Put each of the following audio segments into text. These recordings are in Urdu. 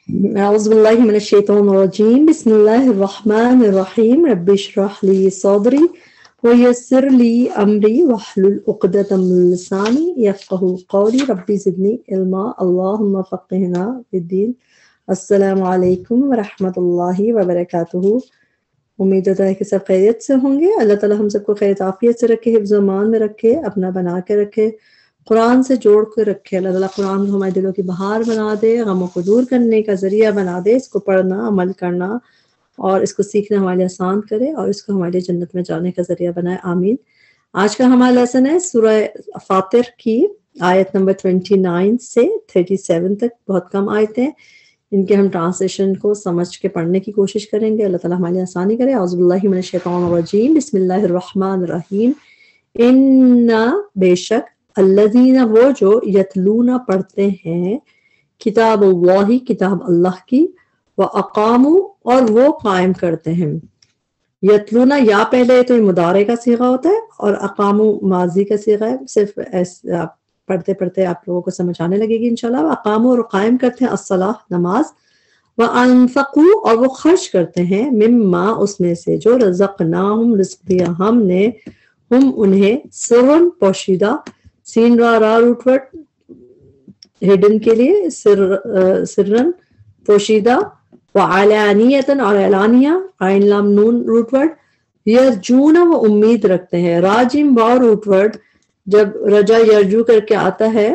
أعوذ بالله من الشيطان الرجيم بسم الله الرحمن الرحيم رب اشرح لي صدري ويسر لي أمري واحلل عقدة من لساني يفقهوا قولي رب زدني علما اللهم فقهنا في الدين السلام علیکم ورحمۃ اللہ وبرکاتہ۔ امید ہوتا ہے کہ سب خیریت سے ہوں گے۔ اللہ تعالیٰ ہم سب کو خیر عافیت سے رکھے، حفظ و امان میں رکھے، اپنا بنا کے رکھے، قرآن سے جوڑ کے رکھے۔ اللہ تعالیٰ قرآن کو ہمارے دلوں کی بہار بنا دے، غموں کو دور کرنے کا ذریعہ بنا دے، اس کو پڑھنا، عمل کرنا اور اس کو سیکھنا ہمارے لیے آسان کرے اور اس کو ہمارے لیے جنت میں جانے کا ذریعہ بنائے، آمین۔ آج کا ہمارا لیسن ہے سورہ فاطر کی آیت نمبر 29 سے 37 تک، بہت کم آیتیں، ان کے ہم ٹرانسلیشن کو سمجھ کے پڑھنے کی کوشش کریں گے۔ اللہ تعالیٰ ہمارے لیے آسانی کرے۔ اعوذ باللہ من الشیطان الرجیم بسم اللہ الرحمن الرحیم۔ اِنَّا بے شک، الذین وہ جو، یتلون پڑھتے ہیں، کتاب اللہ کتاب اللہ کی، وَأَقَامُوا اور وہ قائم کرتے ہیں۔ یتلون یا پہلے تو یہ مضارع کا صیغہ ہوتا ہے اور اقاموا ماضی کا صیغہ ہے، صرف آپ پڑھتے پڑھتے آپ لوگوں کو سمجھ آنے لگے گی انشاءاللہ۔ وَأَقَامُوا اور قائم کرتے ہیں الصلاۃ نماز، وَأَنفَقُوا اور وہ خرچ کرتے ہیں، مما اس میں سے جو، رزقناہم رزق دیا ہم نے، ہم انہیں، سرن پوشیدہ، سین را را روٹ ورڈ ہڈن کے لیے، سرن پوشیدہ، وعلانیتاً اور اعلانیہ، عین لام نون روٹ ورڈ، یرجون وہ امید رکھتے ہیں، راجم واو روٹ ورڈ جب رجا یرجو کر کے آتا ہے،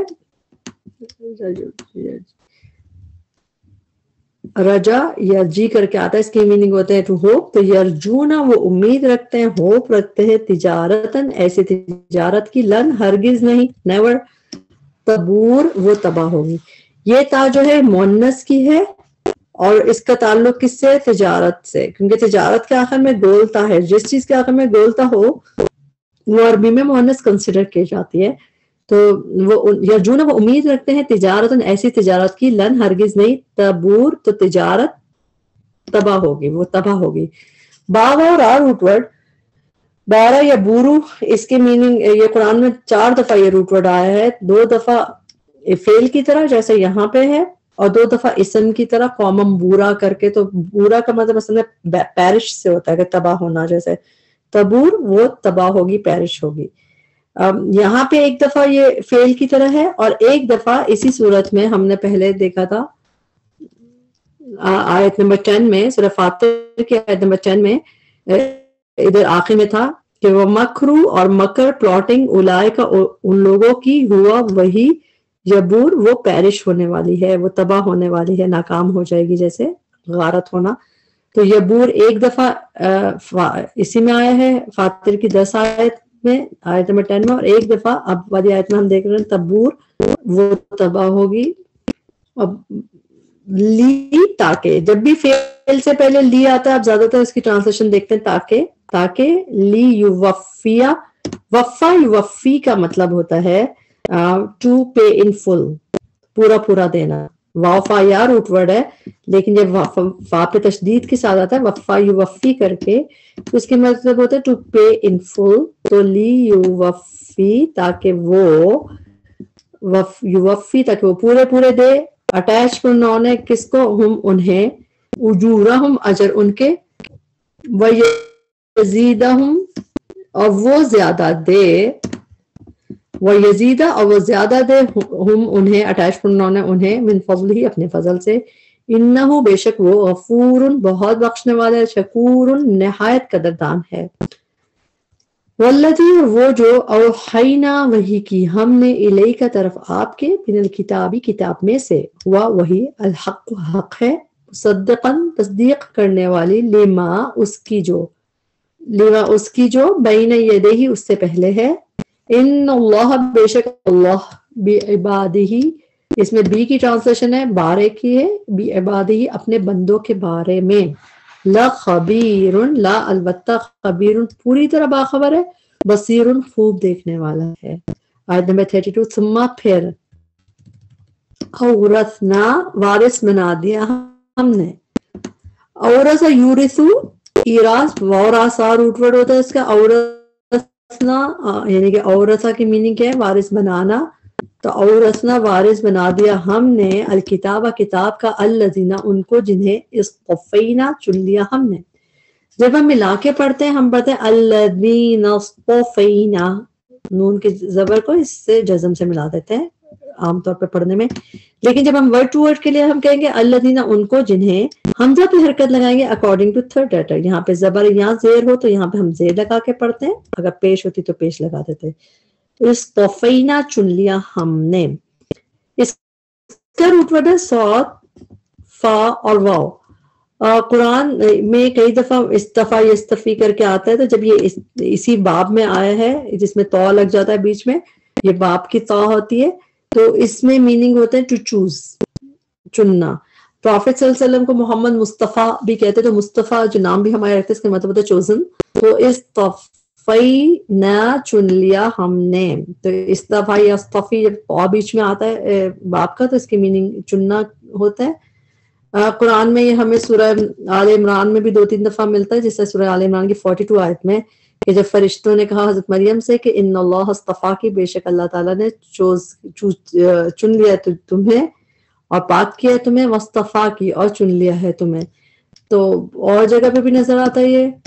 رجا یرجی کر کے آتا ہے، اس کی میننگ ہوتے ہیں ٹو ہوپ، تو یرجون وہ امید رکھتے ہیں، ہوپ رکھتے ہیں، تجارتاً ایسی تجارت کی، لن ہرگز نہیں، نیور، تبور وہ تباہ ہوگی۔ یہ تا جو ہے مؤنث کی ہے اور اس کا تعلق کس سے؟ تجارت سے، کیونکہ تجارت کے آخر میں گولتا ہے، جس چیز کے آخر میں گولتا ہو وہ عربی میں مؤنث کنسیڈر کی جاتی ہے۔ تو وہ یرجون وہ امید رکھتے ہیں، تجارتاً ایسی تجارت کی، لن ہرگز نہیں، تبور تو تجارت تباہ ہوگی، وہ تباہ ہوگی۔ باغ اور روٹ ورڈ بارہ یا بورو، اس کی میننگ یہ قرآن میں 4 دفعہ یہ روٹ ورڈ آیا ہے، 2 دفعہ فعل کی طرح جیسے یہاں پہ ہے اور 2 دفعہ اسم کی طرح قومم بورا کر کے۔ تو بورا کا مطلب اصل میں پیرش سے ہوتا ہے کہ تباہ ہونا، جیسے تبور وہ تباہ ہوگی، پیرش ہوگی۔ یہاں پہ ایک دفعہ یہ فعل کی طرح ہے اور ایک دفعہ اسی صورت میں ہم نے پہلے دیکھا تھا آیت نمبر 10 میں، سورہ فاطر کی آیت نمبر 10 میں ادھر آخر میں تھا کہ وہ مکرو اور مکر، پلاٹنگ، اولئک ان لوگوں کی، ہوا وہی، یبور وہ پیرش ہونے والی ہے، وہ تباہ ہونے والی ہے، ناکام ہو جائے گی، جیسے غارت ہونا۔ تو یبور ایک دفعہ اسی میں آیا ہے فاطر کی 10 آیت میں، آیت نمبر 10 میں، اور ایک دفعہ اب والی آیت میں ہم دیکھ رہے ہیں تبور وہ تباہ ہوگی۔ اب لی تاکہ، جب بھی فعل سے پہلے لی آتا ہے، آپ زیادہ تر اس کی ٹرانسلیشن دیکھتے ہیں تاکہ لی یوفیا، وفا یوفی کا مطلب ہوتا ہے ٹو پے ان فل، پورا دینا۔ واو فا یا روٹ ورڈ ہے لیکن جب فا پہ تشدید کے ساتھ آتا ہے وفا یوفی کر کے، تو اس کے مطلب ہوتا ہے ٹو پے ان فل، تو لی یوفی تاکہ وہ، یوفی تاکہ وہ پورے دے، اٹیچ پرنون ہے کس کو؟ ہم انہیں، اجورہم اجر ان کے، وَيَزِيدَهُمْ اور وہ زیادہ دے، وَيَزِيدَ اور وہ زیادہ دے، ہم انہیں، اٹیچ پرنون ہے انہیں، من فضلہ اپنے فضل سے، انہ بے شک وہ، غفور بہت بخشنے والا ہے، شکور نہایت قدردان ہے۔ والذی وہ جو، اوحینا وحی کی ہم نے، الیک طرف آپ کے، من الکتابی کتاب میں سے، ہوا وہی، الحق حق ہے، مصدقاً تصدیق کرنے والی، لما اس کی جو بین یدیہ اس سے پہلے ہے، ان اللہ بے شک اللہ، بعبادہ اس میں بی کی ٹرانسلیشن ہے، بارے کی ہے، بعبادہ اپنے بندوں کے بارے میں، لا خبیر لا البتہ، خبیر پوری طرح باخبر ہے، بصیر خوب دیکھنے والا ہے۔ آیت نمبر 32، ثم پھر، اورثنا وارث بنا دیا ہم نے، اورث یورثو ایراث، وارثا روٹ ورڈ ہوتا ہے اس کا، اورثنا یعنی کہ اورثا کی میننگ کیا ہے؟ وارث بنانا، تو اورثنا وارث بنا دیا ہم نے الکتاب کتاب کا الذین ان کو جنہیں اصطفینا چن لیا ہم نے. جب ہم ملا کے پڑھتے ہیں ہم پڑھتے ہیں الذین اصطفینا، نون کے زبر کو اس سے جزم سے ملا دیتے ہیں عام طور پہ پڑھنے میں. لیکن جب ہم ورڈ ٹو ورڈ کے لیے ہم کہیں گے الذین ان کو جنہیں، حمزہ پہ حرکت لگائیں گے اکارڈنگ ٹو تھرڈ لیٹر. یہاں پہ زبر یہاں زیر ہو تو یہاں پہ ہم زیر لگا کے پڑھتے ہیں، اگر پیش ہوتی تو پیش لگا دیتے. اصطفینا چن لیا ہم نے. اس کا روٹ ورڈ ہے صاد فا اور واو. قرآن میں کئی دفعہ استفا یستفی کر کے آتا ہے، تو جب یہ اسی باب میں آیا ہے جس میں تو لگ جاتا ہے بیچ میں، یہ باب کی تو ہوتی ہے، تو اس میں میننگ ہوتا ہے ٹو چوز، چننا. پروفیٹ صلی اللہ علیہ وسلم کو محمد مصطفیٰ بھی کہتے ہیں، تو مصطفیٰ جو نام بھی ہمارے رکھتے ہیں اس کا مطلب ہوتا ہے چوزن. تو استفینا چن لیا ہم نے. تو استفا یا استفی جب پا بیچ میں آتا ہے باب کا تو اس کی میننگ چننا ہوتا ہے. قرآن میں یہ ہمیں سورہ آل عمران میں بھی 2-3 دفعہ ملتا ہے، جس سے سورہ آل عمران کی 42 آیت میں کہ جب فرشتوں نے کہا حضرت مریم سے کہ ان اللہ اصطفیٰ کی، بے شک اللہ تعالیٰ نے چن لیا تمہیں اور پاک کیا تمہیں، واصطفیٰ کی اور چن لیا ہے تمہیں. تو اور جگہ پہ بھی نظر آتا ہے یہ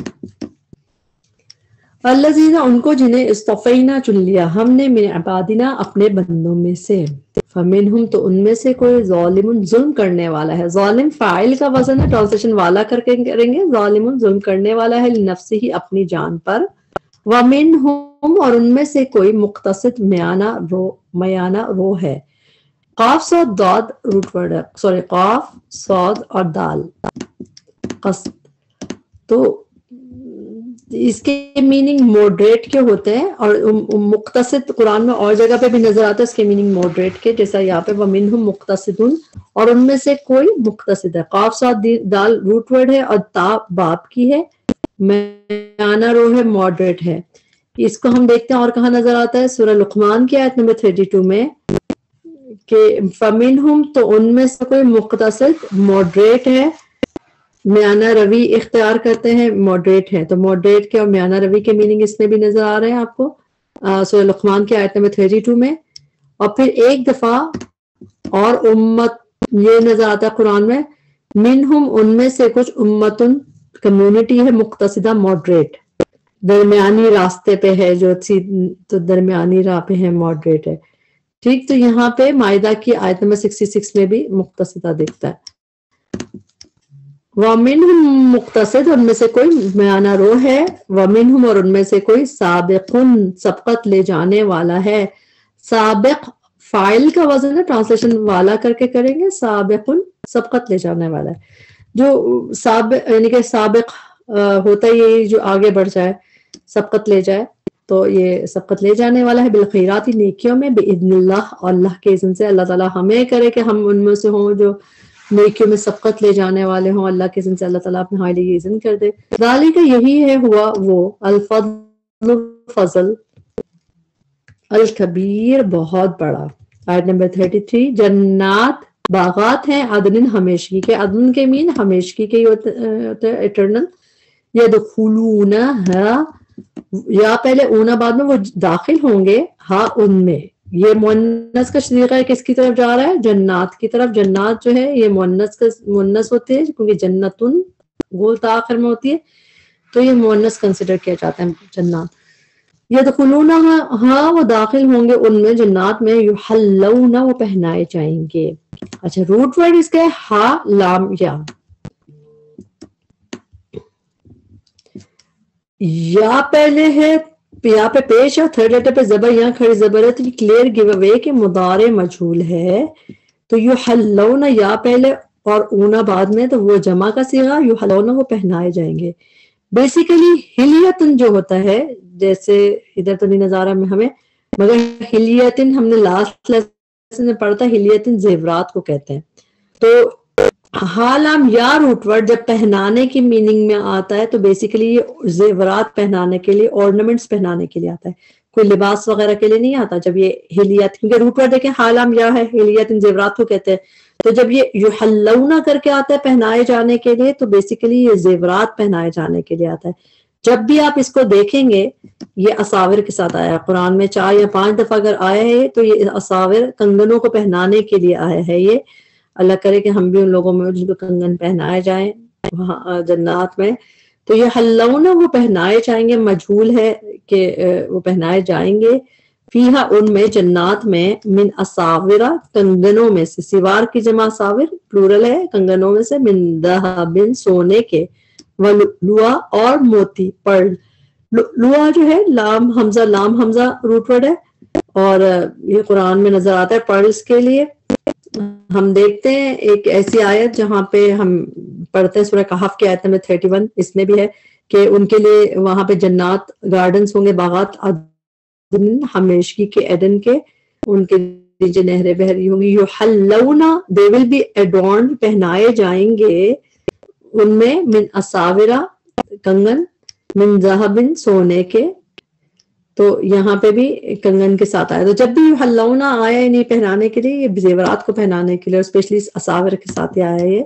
الذین ان کو جنہیں اصطفینا چن لیا ہم نے من عبادنا اپنے بندوں میں سے. فمنہم تو ان میں سے کوئی ظالم ظلم کرنے والا ہے. ظالم فاعل کا وزن ہے، ٹرانسلیشن والا کر کے کریں گے. ظالم ظلم کرنے والا ہے لنفسہ ہی اپنی جان پر. ومنہم اور ان میں سے کوئی مقتصد میانہ رو ہے. قاف صاد داد روٹ ورڈ ہے، سوری قاف صاد اور دال قصد. تو اس کے میننگ موڈریٹ کے ہوتے ہیں، اور مقتصد قرآن میں اور جگہ پہ بھی نظر آتا ہے اس کے میننگ موڈریٹ کے، جیسا یہاں پہ وَمِنْهُمْ مُقْتَصِدٌ اور ان میں سے کوئی مقتصد ہے. قاف صاد دال روٹ ورڈ ہے اور تا باپ کی ہے، میانہ رو ہے، موڈریٹ ہے. اس کو ہم دیکھتے ہیں اور کہاں نظر آتا ہے سورہ لقمان کی آیت نمبر 32 میں کہ فَمِنْهُمْ تو ان میں سے کوئی مقتصد موڈریٹ ہے، میانہ روی اختیار کرتے ہیں، ماڈریٹ ہے. تو ماڈریٹ کے اور میانہ روی کے میننگ اس میں بھی نظر آ رہے ہیں آپ کو سورہ لقمان کی آیت نمبر 32 میں. اور پھر ایک دفعہ اور امت یہ نظر آتا ہے قرآن میں، منہم ان میں سے کچھ امتن کمیونٹی ہے، مقتصدہ ماڈریٹ، درمیانی راستے پہ ہے، جو تو درمیانی راہ پہ ہے، ماڈریٹ ہے. ٹھیک، تو یہاں پہ مائدہ کی آیت نمبر 66 میں بھی مقتصدہ دکھتا ہے. وَمِنْهُمْ مقتصد ان میں سے کوئی میانہ رو ہے، وَمِنْهُمْ اور ان میں سے کوئی سابقن سبقت لے جانے والا ہے. سابق فائل کا وزن ہے، ٹرانسلیشن والا کر کے کریں گے. سابقن سبقت لے جانے والا ہے. جو سابق یعنی کہ سابق ہوتا ہے یہ جو آگے بڑھ جائے، سبقت لے جائے، تو یہ سبقت لے جانے والا ہے. بالخیرات نیکیوں میں، بإذن اللہ اور اللہ کے اذن سے. اللہ تعالیٰ ہمیں کرے کہ ہم ان میں سے ہوں جو نیکیوں میں سبقت لے جانے والے ہوں، اللہ کے اذن سے. اللہ تعالیٰ اپنے حائل اذن کر دے. ذالک یہی ہے ہوا وہ الفضل فضل الکبیر بہت بڑا. آیت نمبر 33 جنات باغات ہیں، عدن ہمیشگی کے. عدن کے مین ہمیشگی کے ہی ہوتا ہے، ایٹرنل. یدخلونہا یا پہلے اونا بعد میں وہ داخل ہوں گے، ہاں ان میں. یہ مؤنث کا صیغہ ہے، کس کی طرف جا رہا ہے؟ جنات کی طرف. جنات جو ہے یہ مؤنث ہوتے ہیں کیونکہ جنتن گول تا آخر میں ہوتی ہے، تو یہ مؤنث کنسیڈر کیا جاتا ہے جنات. یدخلونہا ہاں وہ داخل ہوں گے ان میں، جنات میں. یحلون وہ پہنائے جائیں گے. اچھا، روٹ ورڈ اس کا ہے ہا لام یا. یا پہلے ہے، یہاں پہ پیش ہے، تھرڈ لیٹر پہ زبر، یہاں کھڑی زبر ہے، تو یہ کلیئر گیو اوے کہ مضارع مجھول ہے. تو یحلون یا پہلے اور اونا بعد میں، تو وہ جمع کا صیغہ. یحلون وہ پہنائے جائیں گے. بیسیکلی ہلیتن جو ہوتا ہے، جیسے ادھر تو نہیں نظارہ میں ہمیں، مگر ہلیتن ہم نے لاسٹ لیسن میں پڑھا تھا، ہلیتن زیورات کو کہتے ہیں. تو حالام یا روٹ ورڈ جب پہنانے کی میننگ میں آتا ہے تو بیسیکلی یہ زیورات پہنانے کے لیے، ornaments پہنانے کے لیے آتا ہے، کوئی لباس وغیرہ کے لیے نہیں آتا. جب یہ ہلیت، کیونکہ روٹ ورڈ دیکھیں حالام یا ہے، ہلیت ان زیورات کو کہتے ہیں. تو جب یہ یحلون کر کے آتا ہے پہنائے جانے کے لیے، تو بیسیکلی یہ زیورات پہنائے جانے کے لیے آتا ہے. جب بھی آپ اس کو دیکھیں گے یہ اساور کے ساتھ آیا ہے قرآن میں 4 یا 5 دفعہ اگر آیا ہے تو یہ اساور کنگنوں کو پہنانے کے لیے آیا ہے. یہ اللہ کرے کہ ہم بھی ان لوگوں میں جن کو کنگن پہنائے جائیں وہاں جنات میں. تو یہ حلونا وہ پہنائے جائیں گے، مجہول ہے کہ وہ پہنائے جائیں گے، فیہا ان میں جنات میں، من اساورا کنگنوں میں سے، سوار کی جمع اساور پلورل ہے، کنگنوں میں سے، من ذہب سونے کے، ولؤلؤا اور موتی پرل. لؤلؤا جو ہے لام حمزہ روٹ ورڈ ہے اور یہ قرآن میں نظر آتا ہے پرلز کے لیے. ہم دیکھتے ہیں ایک ایسی آیت جہاں پہ ہم پڑھتے ہیں سورہ کہف کی آیت نمبر 31، اس میں بھی ہے کہ ان کے لیے وہاں پہ جنات گارڈنز ہوں گے، باغات عدن ہمیشگی کے ایڈن کے، ان کے نیچے نہریں بہ رہی ہوں گی. یحلونا دے ول بی ایڈورنڈ پہنائے جائیں گے ان میں، من اساورا کنگن، من ذہبن سونے کے. تو یہاں پہ بھی کنگن کے ساتھ آیا. تو جب بھی حلونا آیا نہیں پہنانے کے لیے، یہ زیورات کو پہنانے کے لیے، اور اسپیشلی اساور کے ساتھ آیا ہے. یہ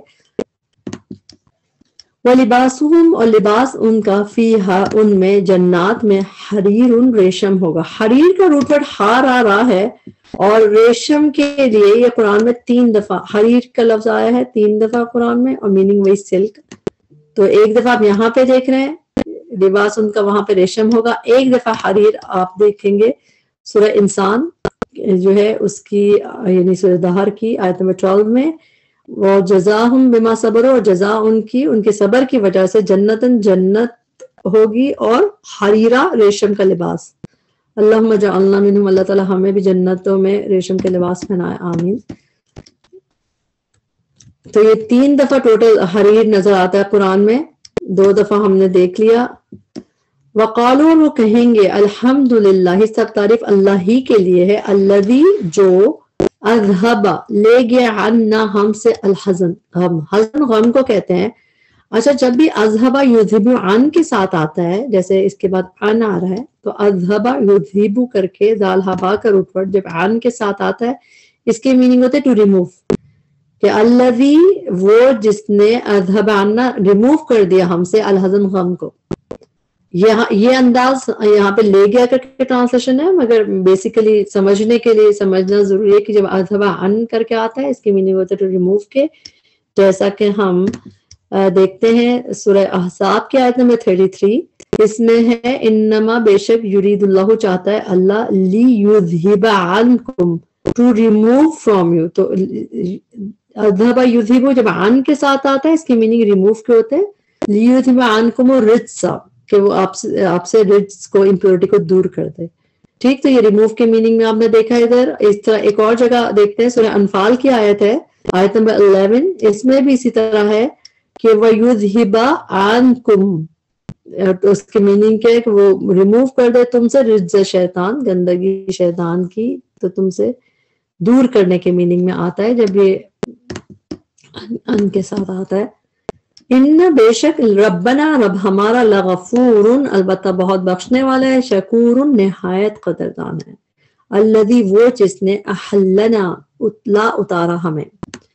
وَلِبَاسُهُمْ اور لباس ان کا، فیہا ان میں جنات میں، حریر ریشم ہوگا. حریر کا روٹ ورڈ ہار آ رہا ہے اور ریشم کے لیے یہ قرآن میں 3 دفعہ حریر کا لفظ آیا ہے، 3 دفعہ قرآن میں، اور میننگ وہی سلک. تو ایک دفعہ آپ یہاں پہ دیکھ رہے ہیں لباس ان کا وہاں پہ ریشم ہوگا، ایک دفعہ حریر آپ دیکھیں گے سورہ انسان جو ہے اس کی یعنی سورہ دہر کی آیت نمبر 12 میں، وَجَزَاهُمْ بِمَا صَبَرُوا، اور جزا ان کے صبر کی وجہ سے، جنت ہوگی اور حریرہ ریشم کا لباس. اللہم اجعلنا منہم، اللہ تعالی ہمیں بھی جنتوں میں ریشم کے لباس پہنائے، آمین. تو یہ 3 دفعہ ٹوٹل حریر نظر آتا ہے قرآن میں، 2 دفعہ ہم نے دیکھ لیا. وقالوا، وہ کہیں گے، الحمدللہ، سب تعریف اللہ ہی کے لیے ہے، الذی جو، اذہب لے گیا، عنا ہم سے، الحزن غم. حزن غم کو کہتے ہیں. اچھا جب بھی اذہب یذہب عن کے ساتھ آتا ہے، جیسے اس کے بعد عن آ رہا ہے، تو اذہب یذہب کر کے ذال ہبا کا روٹ ورڈ جب عن کے ساتھ آتا ہے، اس کے میننگ ہوتے ٹو ریموو، کہ الذی وہ جس نے، اذہب عنا ریموو کر دیا ہم سے، الحزن غم کو. یہ انداز یہاں پہ لے گیا کر کے ٹرانسلیشن ہے، مگر بیسیکلی سمجھنے کے لیے سمجھنا ضروری ہے کہ جب اذہب عن کر کے آتا ہے اس کی میننگ ہوتا ہے ٹو ریموو کے. جیسا کہ ہم دیکھتے ہیں سورہ احزاب کی آیت نمبر 33، اس میں ہے انما، بے شک، یرید اللہ چاہتا ہے اللہ، لی یذہب عنکم، ٹو ریموو فرام یو. تو اذہب یذہب جب عن کے ساتھ آتا ہے اس کی میننگ ریموو کے ہوتے ہیں. لی یذہب عنکم الرجس، کہ وہ آپ سے رجس کو، امپیورٹی کو دور کر دے. ٹھیک، تو یہ ریموو کے میننگ میں آپ نے دیکھا ادھر. اس طرح ایک اور جگہ دیکھتے ہیں سورہ انفال کی آیت ہے، آیت نمبر 11، اس میں بھی اسی طرح ہے کہ وَيُذْهِبَ عَنْكُمْ، تو اس کے میننگ کیا ہے کہ وہ ریموو کر دے تم سے، رجز شیطان، گندگی شیطان کی، تو تم سے دور کرنے کے میننگ میں آتا ہے جب یہ ان کے ساتھ آتا ہے. ان، بے شک، ربنا، رب ہمارا، لغفور، البتہ بہت بخشنے والا ہے، شکور، نہایت قدردان ہے. الذی، وہ جس نے، احلنا، لا اتارا ہمیں.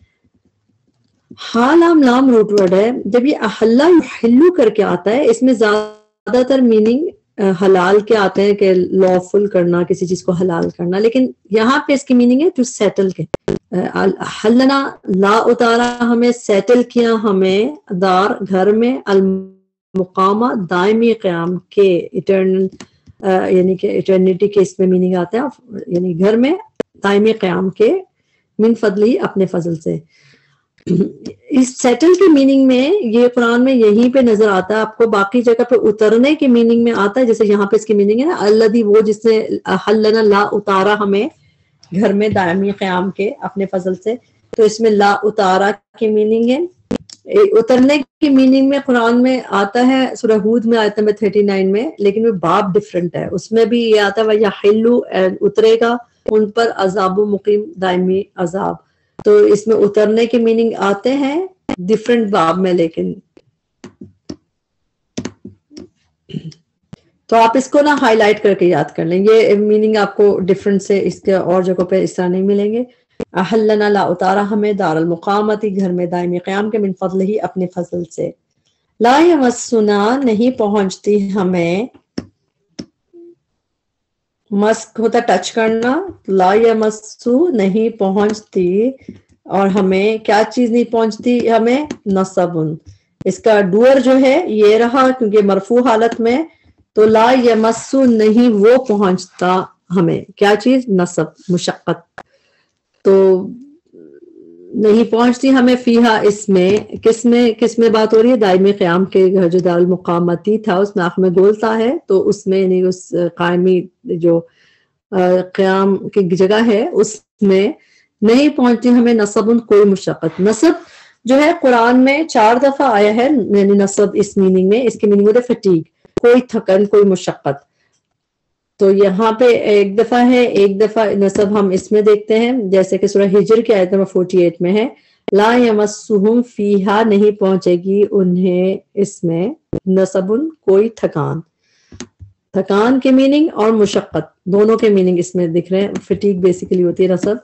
حالام لام روٹ ورڈ ہے. جب یہ احلہ یحلو کر کے آتا ہے اس میں زیادہ تر میننگ حلال کے آتے ہیں کہ لافل کرنا، کسی چیز کو حلال کرنا، لیکن یہاں پہ اس کی میننگ ہے ٹو سیٹل کے. حلنا، لا اتارا ہمیں، سیٹل کیا ہمیں، دار گھر میں، المقامہ دائمی قیام کے، ایٹرنل یعنی کہ ایٹرنیٹی کے اس میں میننگ آتا ہے، یعنی گھر میں دائمی قیام کے، من فضلی اپنے فضل سے. اس سیٹل کی میننگ میں یہ قرآن میں یہیں پہ نظر آتا ہے آپ کو، باقی جگہ پہ اترنے کی میننگ میں آتا ہے، جیسے یہاں پہ اس کی میننگ ہے نا الذی، وہ جس نے، حلنا، لا اتارا ہمیں گھر میں دائمی قیام کے اپنے فضل سے. تو اس میں لا اتارا کی میننگ ہے. اترنے کی میننگ میں قرآن میں آتا ہے سورہ ہود میں آیت نمبر 39 میں، لیکن وہ باب ڈفرنٹ ہے. اس میں بھی یہ آتا ہے وَيَحِلُّ، اترے گا ان پر، عذاب مقیم، دائمی عذاب. تو اس میں اترنے کی میننگ آتے ہیں ڈفرنٹ باب میں، لیکن تو آپ اس کو نا ہائی لائٹ کر کے یاد کر لیں، یہ میننگ آپ کو ڈفرنٹ سے اس کے اور جگہوں پہ اس طرح نہیں ملیں گے. احلنا، لا اتارا ہمیں، دار المقامتی، گھر میں دائمی قیام کے، من فضل ہی، اپنے فضل سے. لا یمسنا نہیں پہنچتی ہمیں، مسک ہوتا ٹچ کرنا، لا یمسو نہیں پہنچتی، اور ہمیں کیا چیز نہیں پہنچتی ہمیں، نصبن، اس کا ڈور جو ہے یہ رہا کیونکہ مرفوع حالت میں، تو لا یمسو نہیں وہ پہنچتا ہمیں، کیا چیز، نصب، مشقت، تو نہیں پہنچتی ہمیں فیہا اس میں، کس میں بات ہو رہی ہے، دائمی قیام کے جو دار المقامتی تھا اس میں آخر میں گولتا ہے، تو اس میں یعنی اس قائمی جو قیام کی جگہ ہے اس میں نہیں پہنچتی ہمیں نصب کوئی مشقت۔ نصب جو ہے قرآن میں 4 دفعہ آیا ہے، یعنی نصب اس میننگ میں، اس کی میننگ ہوتا ہے فٹیگ، کوئی تھکن، کوئی مشقت، تو یہاں پہ ایک دفعہ ہے، ایک دفعہ نصب ہم اس میں دیکھتے ہیں جیسے کہ سورہ ہجر کی آیت نمبر 48 میں ہے، لا یمسہم فیہا نہیں پہنچے گی انہیں اس میں نصب کوئی تھکان، تھکان کے میننگ اور مشقت دونوں کے میننگ اس میں دکھ رہے ہیں، فٹیگ بیسیکلی ہوتی ہے نصب۔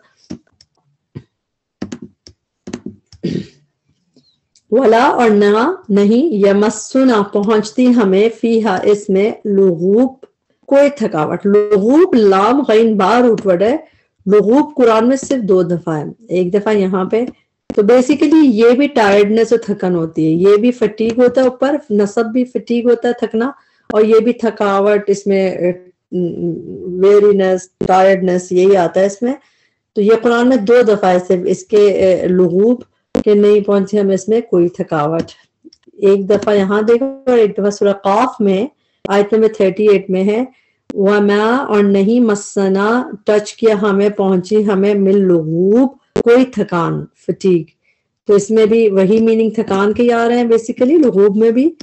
ولا اور نہ نہیں، یمسنا پہنچتی ہمیں فیہا اس میں لغوب کوئی تھکاوٹ، لغوب لام غین با روٹ ورڈ ہے، لغوب قرآن میں صرف 2 دفعہ ہے، ایک دفعہ یہاں پہ، تو بیسیکلی یہ بھی ٹائرڈنس اور تھکن ہوتی ہے، یہ بھی فٹیگ ہوتا ہے، اوپر نصب بھی فٹیگ ہوتا ہے تھکنا، اور یہ بھی تھکاوٹ، اس میں ویرینس، ٹائرڈنس یہی آتا ہے اس میں، تو یہ قرآن میں 2 دفعہ ہے صرف اس کے لغوب کہ نہیں پہنچی ہمیں اس میں کوئی تھکاوٹ، ایک دفعہ یہاں دیکھو اور ایک دفعہ سورہ قاف میں آیت نمبر 38 میں ہے، وما اور نہیں مسنا ٹچ کیا ہمیں، پہنچی ہمیں، من لغوب کوئی تھکان، فٹیگ، تو اس میں بھی وہی میننگ تھکان کے آ رہے ہیں بیسیکلی، لغوب میں بھی،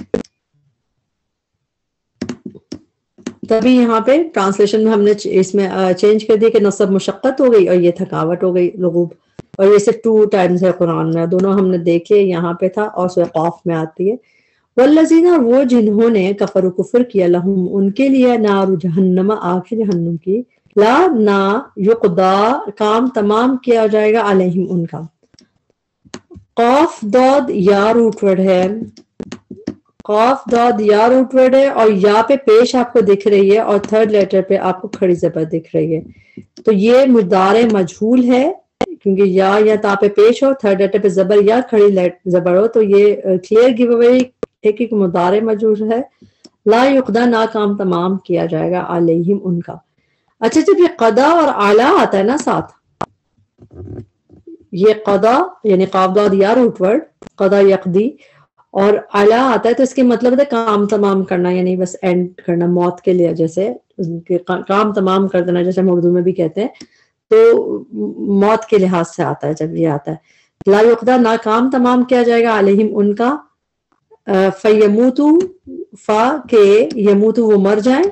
تبھی یہاں پہ ٹرانسلیشن میں ہم نے اس میں چینج کر دیا کہ نصب مشقت ہو گئی اور یہ تھکاوٹ ہو گئی لغوب، اور یہ صرف 2 ٹائمز ہے قرآن میں، دونوں ہم نے دیکھے، یہاں پہ تھا اور سورہ قاف میں آتی ہے۔ والذین وہ جنہوں نے کفر و کفر کیا، لہم ان کے لیے نار جہنم آگ جہنم کی، لا نا یقدا کام تمام کیا جائے گا، علیہم ان کا، قاف داد یا روٹ ورڈ ہے، قاف داد یا روٹ ورڈ ہے، اور یا پہ پیش آپ کو دکھ رہی ہے اور 3rd لیٹر پہ آپ کو کھڑی زبر دکھ رہی ہے، تو یہ مضارع مجہول ہے کیونکہ یا تا پہ پیش ہو، 3rd لیٹر پہ زبر یا کھڑی زبر ہو، تو یہ کلیئر گیو اوے ایک مضارع مجہول ہے، لا یقدا نا کام تمام کیا جائے گا، علیہم ان کا۔ اچھا جب یہ قدا اور اعلیٰ آتا ہے نا ساتھ، یہ قدا یعنی قاف داد یا روٹ ورڈ قدا یقدی، اور اعلیٰ آتا ہے تو اس کے مطلب ہے کام تمام کرنا، یعنی بس اینڈ کرنا، موت کے لیے جیسے کام تمام کر دینا جیسے ہم اردو میں بھی کہتے ہیں، تو موت کے لحاظ سے آتا ہے جب یہ آتا ہے، لا یقدا نا کام تمام کیا جائے گا، علیہم ان کا، فیموتو فا کے یموتو وہ مر جائیں،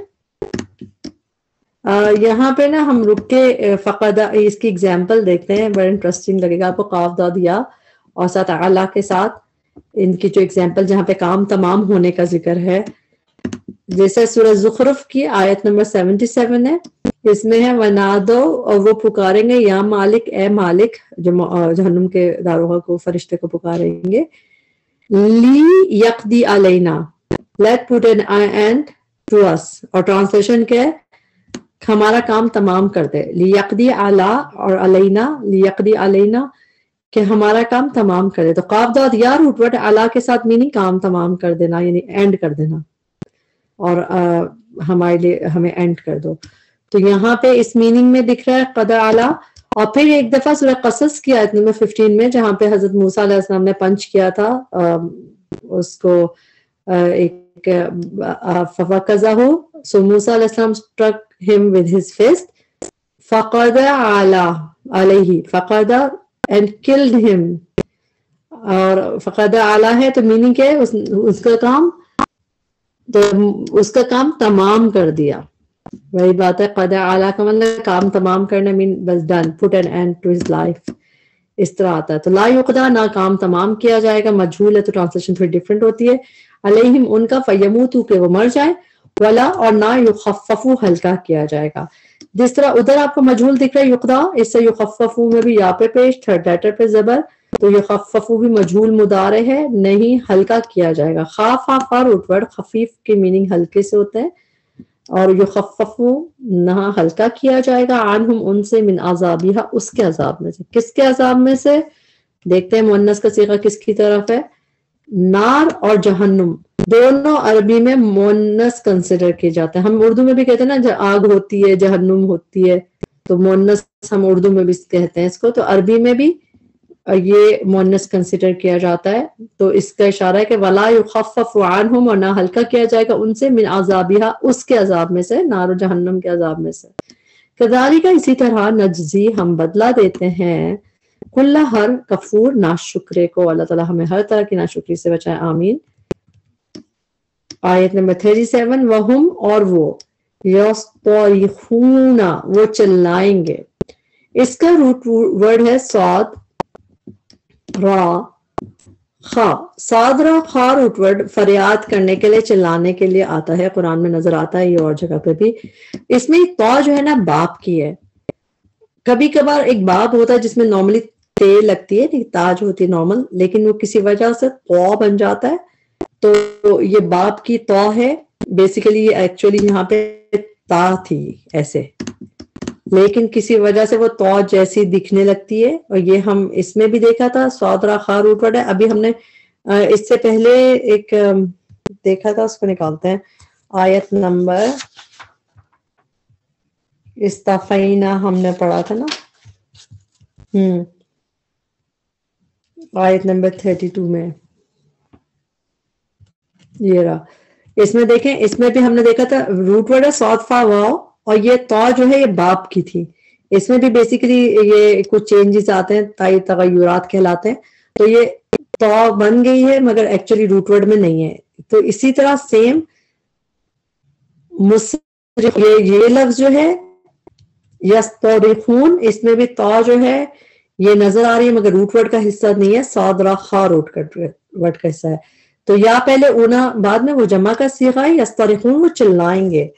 یہاں پہ نا ہم رک کے فقد اس کی اگزامپل دیکھتے ہیں، بڑا انٹرسٹنگ لگے گا آپ کو، قاف داد یا اور ساتھ اعلیٰ کے ساتھ ان کی جو اگزامپل جہاں پہ کام تمام ہونے کا ذکر ہے، جیسے سورہ زخرف کی آیت نمبر 77 ہے، اس میں ہے ونادو اور وہ پکاریں گے، یا مالک اے مالک، جو جہنم کے داروغہ کو فرشتے کو پکاریں گے، لی یقدی علینا، let put an end to us, اور ٹرانسلیشن کیا ہے، ہمارا کام تمام کر دے، لیقدی علی اور علینا، لیقدی علینا کہ ہمارا کام تمام کر دے، تو قاف داد یا روٹ ورڈ علی کے ساتھ میننگ کام تمام کر دینا، یعنی اینڈ کر دینا، اور ہمارے لیے ہمیں اینڈ کر دو، تو یہاں پہ اس میننگ میں دکھ رہا ہے قد اعلی، اور پھر ایک دفعہ سورہ قصص کی آیت نمبر 15 میں جہاں پہ حضرت موسیٰ علیہ السلام نے پنچ کیا تھا اس کو ایک فَفَكَزَهُ، so موسیٰ علیہ السلام struck him with his fist، فَقَدَ عَلَيْهِ، فَقَدَ and killed him، اور فَقَدَ عَلَى ہے تو میننگ کیا ہے، اس کا کام، تو اس کا کام تمام کر دیا، وہی بات ہے، قد اعلیٰ کا مطلب کام تمام کرنا، مین بس ڈن، put an end to his life, اس طرح آتا ہے، تو لا یقدا نہ کام تمام کیا جائے گا، مجہول ہے تو ٹرانسلیشن تھوڑی ڈفرینٹ ہوتی ہے، علیہم ان کا، فیموتو کہ وہ مر جائیں، ولا اور نہ یخففو ہلکا کیا جائے گا، جس طرح ادھر آپ کو مجہول دکھ رہا ہے یقدا، اس سے یخففو میں بھی یا پہ پیش، 3rd لیٹر پہ زبر، تو یہ خففو بھی مجہول مضارع ہے، نہیں ہلکا کیا جائے گا. خافا روٹ ورڈ خفیف کے میننگ ہلکے سے ہوتا ہے، اور یخففو نہ ہلکا کیا جائے گا، عنہم ان سے، من عذابیہا اس کے عذاب میں سے. کس کے عذاب میں سے؟ دیکھتے ہیں مؤنث کا صیغہ کس کی طرف ہے. نار اور جہنم دونوں عربی میں مؤنث کنسیڈر کیے جاتے ہیں. ہم اردو میں بھی کہتے ہیں نا آگ ہوتی ہے، جہنم ہوتی ہے، تو مؤنث ہم اردو میں بھی کہتے ہیں اس کو، تو عربی میں بھی یہ مؤنث کنسیڈر کیا جاتا ہے. تو اس کا اشارہ ہے کہ ولا یخفف عنہم، اور نہ ہلکا کیا جائے گا ان سے، من عذابہا اس کے عذاب میں سے، نار و جہنم کے عذاب میں سے. کذالک اسی طرح نجزی ہم بدلہ دیتے ہیں، کل ہر کفور ناشکرے کو. اللہ تعالیٰ ہمیں ہر طرح کی ناشکری سے بچائے، آمین. آیت نمبر 37 وہم اور وہ یصطرخون وہ چلائیں گے. اس کا روٹ ورڈ ہے صاد را خا. صاد را خا روٹ ورڈ فریاد کرنے کے لیے، چلانے کے لیے آتا ہے، قرآن میں نظر آتا ہے یہ اور جگہ پہ بھی. اس میں تو جو ہے نا باپ کی ہے. کبھی کبھار ایک باپ ہوتا ہے جس میں نارملی تے لگتی ہے، تاج ہوتی ہے نارمل، لیکن وہ کسی وجہ سے تو بن جاتا ہے، تو یہ باپ کی تو ہے. بیسیکلی یہ ایکچولی یہاں پہ تا تھی ایسے، لیکن کسی وجہ سے وہ تو جیسی دکھنے لگتی ہے، اور یہ ہم اس میں بھی دیکھا تھا. سودرا خا روٹ ورڈ ہے. ابھی ہم نے اس سے پہلے ایک دیکھا تھا، اس کو نکالتے ہیں. آیت نمبر استفینا ہم نے پڑھا تھا نا، آیت نمبر 32 میں یہ رہا. اس میں دیکھیں، اس میں بھی ہم نے دیکھا تھا روٹ ورڈ ہے صاد فا واو، اور یہ تو جو ہے یہ باپ کی تھی. اس میں بھی بیسیکلی یہ کچھ چینجز آتے ہیں، تائی تغیرات کہلاتے ہیں. تو یہ تو بن گئی ہے مگر ایکچولی روٹ ورڈ میں نہیں ہے. تو اسی طرح سیم یہ لفظ جو ہے یسترخون، اس میں بھی تو جو ہے یہ نظر آ رہی ہے مگر روٹ ورڈ کا حصہ نہیں ہے، صاد را خا روٹ ورڈ کا حصہ ہے. تو یا پہلے اونا بعد میں وہ جمع کا صیغہ ہے، یسترخون وہ چلائیں گے.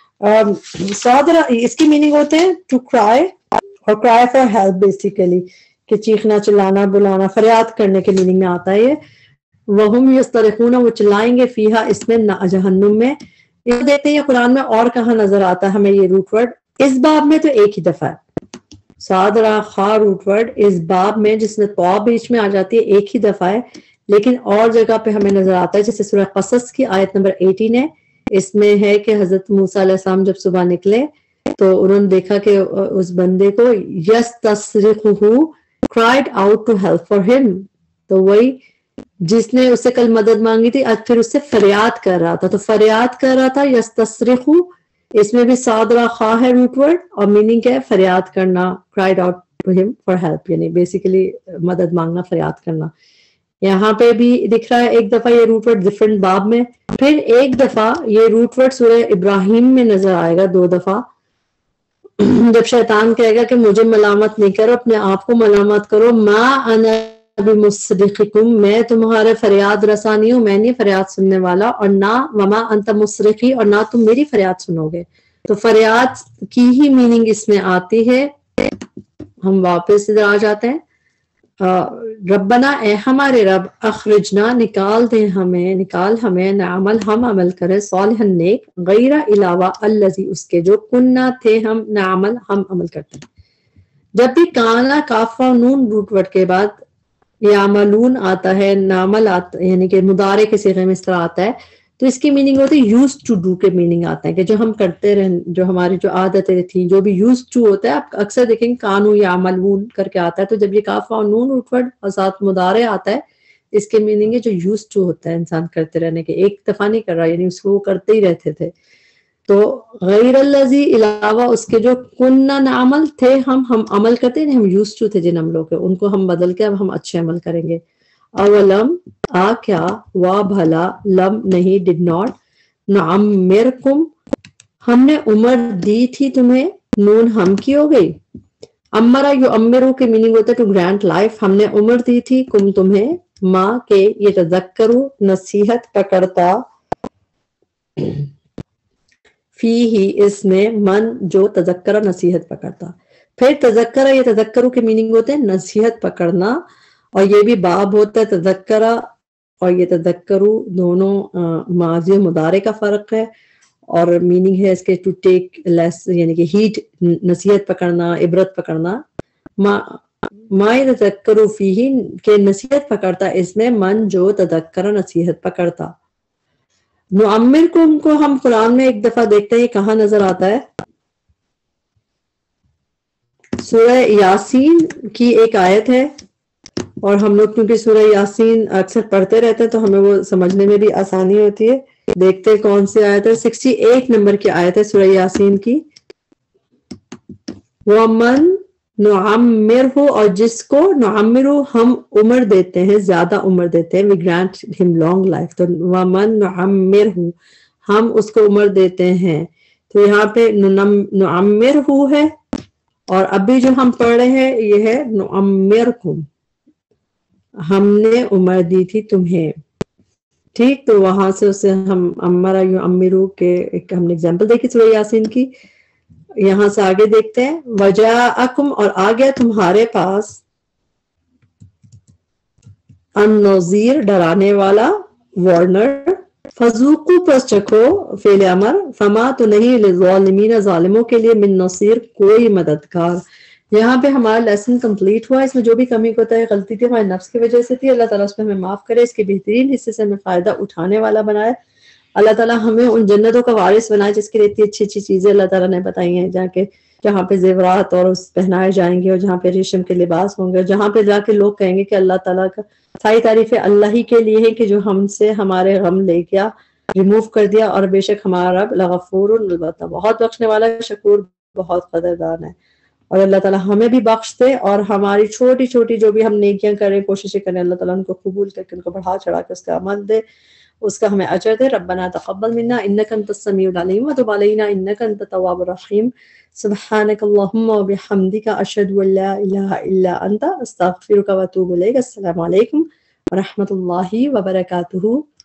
صادرہ اس کی میننگ ہوتے ہیں ٹو کرائی، اور کرائی فار ہیلپ بیسیکلی، کہ چیخنا، چلانا، بلانا، فریاد کرنے کے میننگ میں آتا ہے یہ. وہم یسترخون وہ چلائیں گے، فیہا اس میں، جہنم میں. یہ دیکھتے ہیں قرآن میں اور کہاں نظر آتا ہے ہمیں یہ روٹ ورڈ. اس باب میں تو ایک ہی دفعہ ہے، صادرہ خا روٹ ورڈ اس باب میں جس میں تو بیچ میں آ جاتی ہے ایک ہی دفعہ ہے. لیکن اور جگہ پہ ہمیں نظر آتا ہے، جیسے سورہ قصص کی آیت نمبر 18 ہے. اس میں ہے کہ حضرت موسیٰ علیہ السلام جب صبح نکلے تو انہوں نے دیکھا کہ اس بندے کو یستصرخہ cried out to help for him، تو وہی جس نے اس سے کل مدد مانگی تھی آج پھر اس سے فریاد کر رہا تھا. تو فریاد کر رہا تھا یستصرخہ، اس میں بھی صادرہ خا ہے روٹ ورڈ، اور میننگ کیا ہے؟ فریاد کرنا. cried out to him for help یعنی بیسیکلی مدد مانگنا، فریاد کرنا. یہاں پہ بھی دکھ رہا ہے ایک دفعہ یہ روٹ ورڈ ڈفرنٹ باب میں، پھر ایک دفعہ یہ روٹ ورڈ سورہ ابراہیم میں نظر آئے گا 2 دفعہ، جب شیطان کہے گا کہ مجھے ملامت نہیں کرو، اپنے آپ کو ملامت کرو. ما انا بمصرخکم، میں تمہارے فریاد رسا نہیں ہوں، میں نہیں فریاد سننے والا، اور نہ وما انت مصرخی، اور نہ تم میری فریاد سنو گے. تو فریاد کی ہی میننگ اس میں آتی ہے. ہم واپس ادھر آ جاتے ہیں. ربنا اے ہمارے رب، اخرجنا نکال ہمیں نعمل ہم عمل کریں، صالحا نیک، غیر علاوہ الذی اس کے جو کننا تھے ہم نعمل ہم عمل کرتے ہیں. جب بھی کانا کاف و نون روٹ ورڈ کے بعد یعملون آتا ہے، نعمل آتا یعنی کہ مضارع کے صیغے میں اس طرح آتا ہے، تو اس کی میننگ ہوتی ہے یوز ٹو ڈو کے میننگ آتا ہے کہ جو ہم کرتے رہیں، جو ہماری جو عادتیں تھیں، جو بھی یوز ٹو ہوتا ہے. آپ اکثر دیکھیں کانو یا عملون کر کے آتا ہے، تو جب یہ کاف و نون روٹ ورڈ اور ساتھ مضارع آتا ہے، اس کے میننگ ہے جو یوز ٹو ہوتا ہے انسان کرتے رہنے کے، ایک دفعہ نہیں کر رہا، یعنی اس کو وہ کرتے ہی رہتے تھے. تو غیر الذی علاوہ اس کے جو کننا نعمل تھے ہم عمل کرتے ہیں، ہم یوز ٹو تھے جن عملوں کے، ان کو ہم بدل کے اب ہم اچھے عمل کریں گے. اولم کیا، وا بھلا، لم نہیں، ڈڈ ناٹ، نعمرکم ہم نے عمر دی تھی تمہیں، نون ہم کی ہو گئی. امرا یعمرو کے میننگ ہوتا ہے ٹو گرانٹ لائف، ہم نے عمر دی تھی کم تمہیں، ماں کے یہ تذکرو نصیحت پکڑتا، فی ہی اس میں، من جو تذکرہ نصیحت پکڑتا. پھر تذکرہ، یہ تذکرو کے میننگ ہوتے ہیں نصیحت پکڑنا، اور یہ بھی باب ہوتا ہے تذکرہ اور یہ تذکرو دونوں ماضی و مضارع کا فرق ہے، اور میننگ ہے اس کے ٹو ٹیک لیس یعنی کہ ہیٹ نصیحت پکڑنا، عبرت پکڑنا. ما یتذکر فیہ کہ نصیحت پکڑتا اس میں من جو تذکر نصیحت پکڑتا. نعمرکم کو ہم قرآن میں ایک دفعہ دیکھتے ہیں، کہاں نظر آتا ہے؟ سورہ یاسین کی ایک آیت ہے، اور ہم لوگ کیونکہ سورہ یاسین اکثر پڑھتے رہتے ہیں تو ہمیں وہ سمجھنے میں بھی آسانی ہوتی ہے. دیکھتے ہیں کون سی آیت ہے. 68 نمبر کی آیت ہے سورہ یاسین کی. وَمَن نُعَمِّرْهُ اور جس کو نعمرُ ہم عمر دیتے ہیں، زیادہ عمر دیتے ہیں، we grant him long life. تو وَمَن نُعَمِّرْهُ ہم اس کو عمر دیتے ہیں. تو یہاں پہ نعمرْهُ ہے، اور ابھی جو ہم پڑھ رہے ہیں یہ ہے نعمرکم، ہم نے عمر دی تھی تمہیں. ٹھیک، تو وہاں سے اسے ہم امرا یعمرو کے ایک ہم نے اگزامپل دیکھی سورہ یاسین کی. یہاں سے آگے دیکھتے ہیں وجاءکم اور آ گیا تمہارے پاس النذیر ڈرانے والا، وارنر. فذوقوا پس چکھو فعل امر، فما تو نہیں للظالمین ظالموں کے لیے من نصیر کوئی مددگار. یہاں پہ ہمارا لیسن کمپلیٹ ہوا. اس میں جو بھی کمی کوتا ہے غلطی تھی ہمارے نفس کی وجہ سے تھی، اللہ تعالیٰ اس پہ ہمیں معاف کرے، اس کے بہترین حصے سے ہمیں فائدہ اٹھانے والا بنائے. اللہ تعالیٰ ہمیں ان جنتوں کا وارث بنائے جس کے لیے اتنی اچھی اچھی چیزیں اللہ تعالیٰ نے بتائی ہیں، جہاں پہ زیورات اور پہنائے جائیں گے، اور جہاں پہ ریشم کے لباس ہوں گے، اور جہاں پہ جا کے لوگ کہیں گے کہ اللہ تعالیٰ کا ساری تعریفیں اللہ ہی کے لیے ہے کہ جو ہم سے ہمارے غم لے گیا، ریموو کر دیا، اور بے شک ہمارا رب لغفور البتہ بہت بخشنے والا ہے، شکور بہت قدردان ہے. اور اللہ تعالیٰ ہمیں بھی بخش دے، اور ہماری چھوٹی چھوٹی جو بھی ہم نیکیاں کریں، کوششیں کریں، اللہ تعالیٰ ان کو قبول کر کے ان کو بڑھا چڑھا کے اس کا عمل دے، اس کا ہمیں اجر دے. ربنا تقبل منا انک انت السمیع العلیم وتب علینا انک انت التواب الرحیم. سبحانک اللہم وبحمدک اشہد ان لا الہ الا انت استغفرک واتوب الیک. السلام علیکم ورحمۃ اللہ وبرکاتہ.